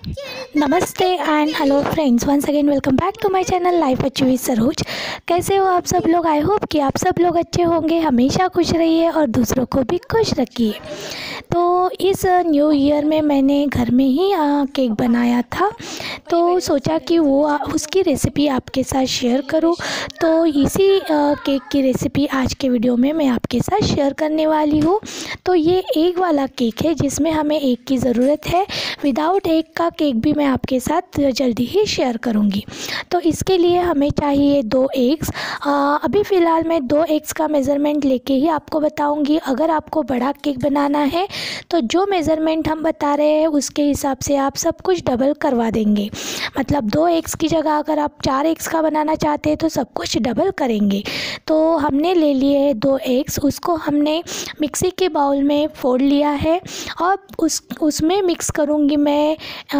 नमस्ते and hello friends, once again welcome back to my channel life अच्छी with Saroj. कैसे हो आप सब लोग? आई होप कि आप सब लोग अच्छे होंगे। हमेशा खुश रहिए और दूसरों को भी खुश रखिए। तो इस न्यू ईयर में मैंने घर में ही केक बनाया था, तो सोचा कि वो उसकी रेसिपी आपके साथ शेयर करूं। तो इसी केक की रेसिपी आज के वीडियो में मैं आपके साथ शेयर करने वाली हूं। तो ये एग वाला केक है जिसमें हमें एग की ज़रूरत है। विदाउट एग का केक भी मैं आपके साथ जल्दी ही शेयर करूंगी। तो इसके लिए हमें चाहिए 2 एग्स। अभी फ़िलहाल मैं 2 एग्स का मेज़रमेंट लेके ही आपको बताऊंगी। अगर आपको बड़ा केक बनाना है तो जो मेज़रमेंट हम बता रहे हैं उसके हिसाब से आप सब कुछ डबल करवा देंगे। मतलब 2 एग्स की जगह अगर आप 4 एग्स का बनाना चाहते हैं तो सब कुछ डबल करेंगे। तो हमने ले लिए हैं 2 एग्स, उसको हमने मिक्सी के बाउल में फोड़ लिया है। और उसमें मिक्स करूँगी मैं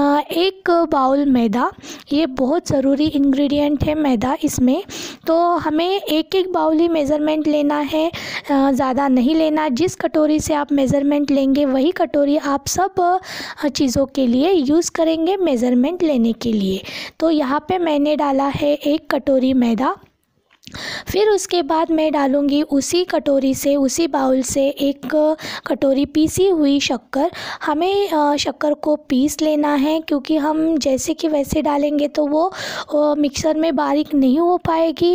1 बाउल मैदा। ये बहुत ज़रूरी इंग्रेडिएंट है मैदा इसमें। तो हमें एक बाउल ही मेज़रमेंट लेना है, ज़्यादा नहीं लेना। जिस कटोरी से आप मेज़रमेंट लेंगे वही कटोरी आप सब चीज़ों के लिए यूज़ करेंगे मेज़रमेंट लेने के लिए। तो यहाँ पे मैंने डाला है 1 कटोरी मैदा। फिर उसके बाद मैं डालूँगी उसी कटोरी से, उसी बाउल से 1 कटोरी पीसी हुई शक्कर। हमें शक्कर को पीस लेना है क्योंकि हम जैसे कि वैसे डालेंगे तो वो मिक्सर में बारीक नहीं हो पाएगी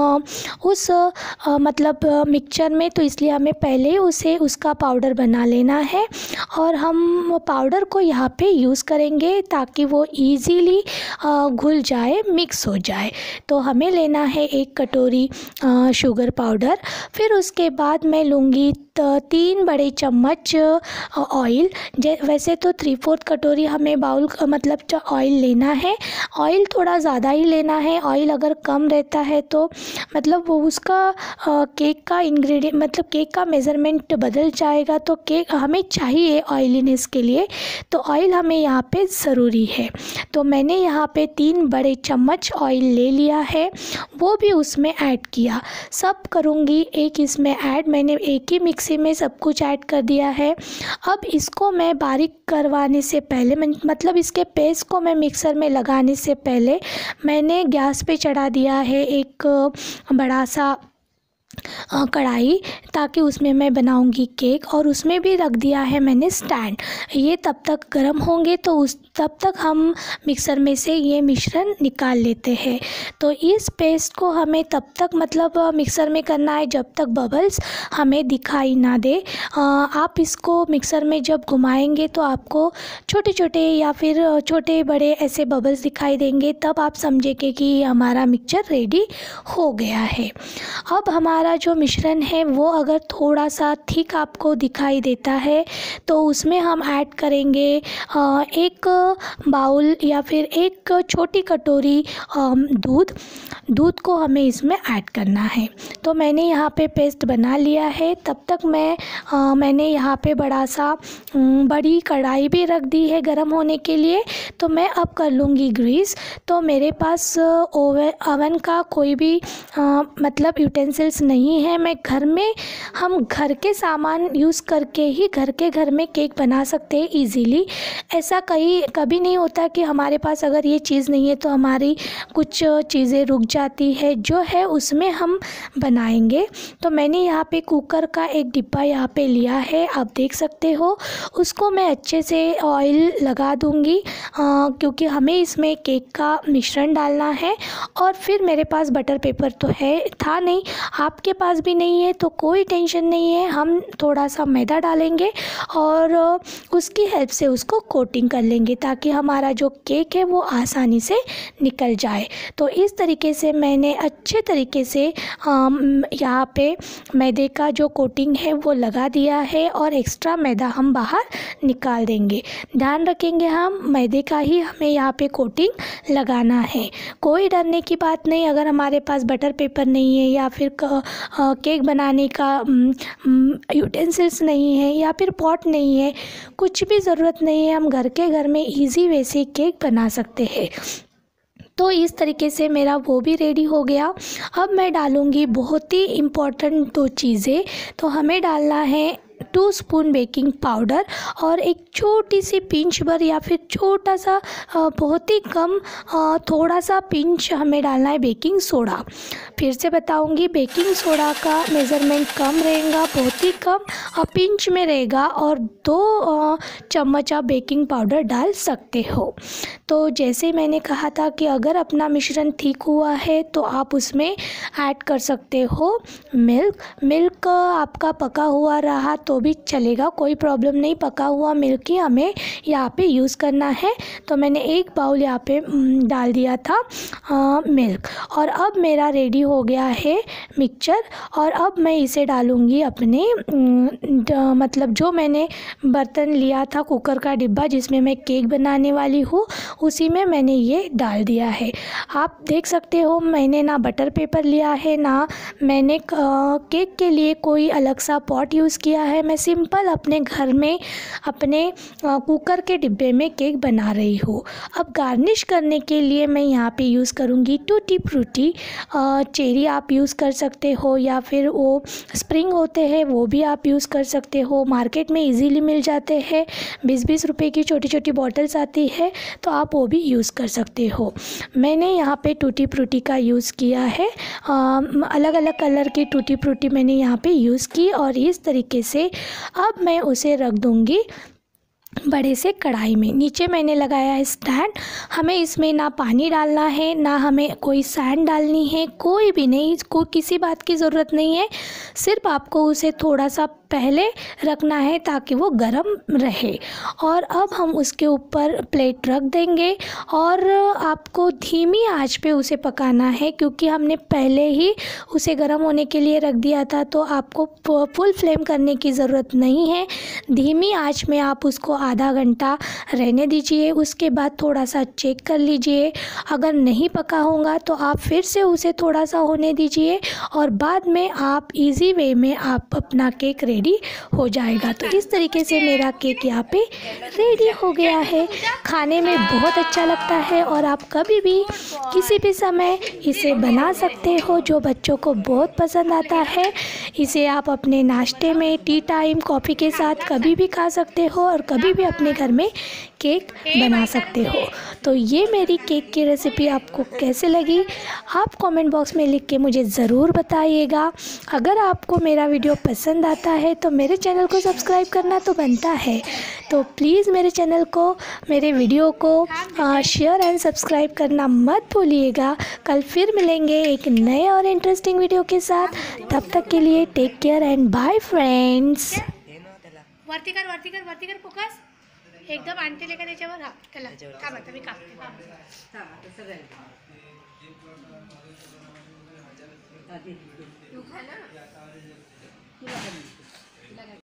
उस मतलब मिक्सचर में। तो इसलिए हमें पहले ही उसका पाउडर बना लेना है और हम पाउडर को यहाँ पे यूज़ करेंगे ताकि वो ईज़िली घुल जाए, मिक्स हो जाए। तो हमें लेना है 1 कटोरी शुगर पाउडर। फिर उसके बाद मैं लूँगी 3 बड़े चम्मच ऑयल। वैसे तो 3/4 कटोरी हमें बाउल मतलब ऑयल लेना है। ऑयल थोड़ा ज़्यादा ही लेना है। ऑयल अगर कम रहता है तो मतलब वो उसका केक का इंग्रेडिएंट मतलब केक का मेज़रमेंट बदल जाएगा। तो केक हमें चाहिए ऑयलीनेस के लिए, तो ऑयल हमें यहाँ पे ज़रूरी है। तो मैंने यहाँ पे 3 बड़े चम्मच ऑयल ले लिया है, वो भी उसमें ऐड किया। सब करूँगी एक इसमें ऐड। मैंने एक ही मिक्सी में सब कुछ ऐड कर दिया है। अब इसको मैं बारीक करवाने से पहले मतलब इसके पेस्ट को मैं मिक्सर में लगाने से पहले मैंने गैस पे चढ़ा दिया है एक बड़ा सा कढ़ाई, ताकि उसमें मैं बनाऊंगी केक। और उसमें भी रख दिया है मैंने स्टैंड। ये तब तक गर्म होंगे तो तब तक हम मिक्सर में से ये मिश्रण निकाल लेते हैं। तो इस पेस्ट को हमें तब तक मतलब मिक्सर में करना है जब तक बबल्स हमें दिखाई ना दे। आप इसको मिक्सर में जब घुमाएंगे तो आपको छोटे छोटे या फिर छोटे बड़े ऐसे बबल्स दिखाई देंगे, तब आप समझेंगे कि हमारा मिक्सचर रेडी हो गया है। अब हमारा जो मिश्रण है वो अगर थोड़ा सा थिक आपको दिखाई देता है तो उसमें हम ऐड करेंगे 1 बाउल या फिर 1 छोटी कटोरी दूध को हमें इसमें ऐड करना है। तो मैंने यहाँ पे पेस्ट बना लिया है। तब तक मैंने यहाँ पे बड़ी कढ़ाई भी रख दी है गरम होने के लिए। तो मैं अब कर लूँगी ग्रीस। तो मेरे पास ओवन का कोई भी मतलब यूटेंसिल्स नहीं है। हम घर के सामान यूज़ करके ही घर में केक बना सकते हैं ईज़िली। ऐसा कभी नहीं होता कि हमारे पास अगर ये चीज़ नहीं है तो हमारी कुछ चीज़ें रुक जाती है, जो है उसमें हम बनाएंगे। तो मैंने यहाँ पे कुकर का एक डिब्बा यहाँ पे लिया है, आप देख सकते हो। उसको मैं अच्छे से ऑयल लगा दूँगी क्योंकि हमें इसमें केक का मिश्रण डालना है। और फिर मेरे पास बटर पेपर तो था नहीं, आपके पास भी नहीं है तो कोई टेंशन नहीं है। हम थोड़ा सा मैदा डालेंगे और उसकी हेल्प से उसको कोटिंग कर लेंगे ताकि हमारा जो केक है वो आसानी से निकल जाए। तो इस तरीके से मैंने अच्छे तरीके से यहाँ पे मैदे का जो कोटिंग है वो लगा दिया है और एक्स्ट्रा मैदा हम बाहर निकाल देंगे। ध्यान रखेंगे हम मैदे का ही हमें यहाँ पे कोटिंग लगाना है। कोई डरने की बात नहीं। अगर हमारे पास बटर पेपर नहीं है या फिर केक बनाने का यूटेंसिल्स नहीं है या फिर पॉट नहीं है, कुछ भी ज़रूरत नहीं है। हम घर में इजी वे से केक बना सकते हैं। तो इस तरीके से मेरा वो भी रेडी हो गया। अब मैं डालूँगी बहुत ही इम्पोर्टेंट 2 चीज़ें। तो हमें डालना है 2 स्पून बेकिंग पाउडर और एक छोटी सी पिंच भर या फिर छोटा सा बहुत ही कम थोड़ा सा पिंच हमें डालना है बेकिंग सोडा। फिर से बताऊंगी, बेकिंग सोडा का मेज़रमेंट कम रहेगा, बहुत ही कम पिंच में रहेगा, और 2 चम्मच आप बेकिंग पाउडर डाल सकते हो। तो जैसे मैंने कहा था कि अगर अपना मिश्रण ठीक हुआ है तो आप उसमें ऐड कर सकते हो मिल्क आपका पका हुआ रहा तो भी चलेगा, कोई प्रॉब्लम नहीं। पका हुआ मिल्क ही हमें यहाँ पे यूज़ करना है। तो मैंने 1 बाउल यहाँ पे डाल दिया था मिल्क। और अब मेरा रेडी हो गया है मिक्सचर, और अब मैं इसे डालूँगी अपने मतलब जो मैंने बर्तन लिया था, कुकर का डिब्बा जिसमें मैं केक बनाने वाली हूँ, उसी में मैंने ये डाल दिया है। आप देख सकते हो मैंने ना बटर पेपर लिया है, ना मैंने केक के लिए कोई अलग सा पॉट यूज़ किया है। मैं सिंपल अपने घर में अपने कुकर के डिब्बे में केक बना रही हूँ। अब गार्निश करने के लिए मैं यहाँ पे यूज़ करूँगी टूटी फ्रूटी चेरी आप यूज़ कर सकते हो, या फिर वो स्प्रिंग होते हैं वो भी आप यूज़ कर सकते हो। मार्केट में इजीली मिल जाते हैं, 20-20 रुपए की छोटी छोटी बॉटल्स आती है, तो आप वो भी यूज़ कर सकते हो। मैंने यहाँ पे टूटी फ्रूटी का यूज़ किया है, अलग अलग कलर की टूटी फ्रूटी मैंने यहाँ पे यूज़ की, और इस तरीके से अब मैं उसे रख दूँगी बड़े से कढ़ाई में। नीचे मैंने लगाया है स्टैंड। हमें इसमें ना पानी डालना है, ना हमें कोई सैंड डालनी है, कोई भी नहीं, इसको किसी बात की ज़रूरत नहीं है। सिर्फ आपको उसे थोड़ा सा पहले रखना है ताकि वो गर्म रहे। और अब हम उसके ऊपर प्लेट रख देंगे, और आपको धीमी आंच पे उसे पकाना है, क्योंकि हमने पहले ही उसे गर्म होने के लिए रख दिया था। तो आपको फुल फ्लेम करने की ज़रूरत नहीं है, धीमी आंच में आप उसको आधा घंटा रहने दीजिए। उसके बाद थोड़ा सा चेक कर लीजिए, अगर नहीं पका होगा तो आप फिर से उसे थोड़ा सा होने दीजिए, और बाद में आप इजी वे में आप अपना केक रेडी हो जाएगा। तो इस तरीके से मेरा केक यहाँ पे रेडी हो गया है। खाने में बहुत अच्छा लगता है, और आप कभी भी किसी भी समय इसे बना सकते हो, जो बच्चों को बहुत पसंद आता है। इसे आप अपने नाश्ते में, टी टाइम, कॉफ़ी के साथ कभी भी खा सकते हो, और कभी भी अपने घर में केक बना सकते हो। तो ये मेरी केक की रेसिपी आपको कैसे लगी, आप कमेंट बॉक्स में लिख के मुझे ज़रूर बताइएगा। अगर आपको मेरा वीडियो पसंद आता है तो मेरे चैनल को सब्सक्राइब करना तो बनता है, तो प्लीज़ मेरे चैनल को, मेरे वीडियो को शेयर एंड सब्सक्राइब करना मत भूलिएगा। कल फिर मिलेंगे एक नए और इंटरेस्टिंग वीडियो के साथ। तब तक के लिए take care and bye friends. वरती कर फोकस एकदम आणते लेका त्याच्यावर. हा चला काम आता मी कापते.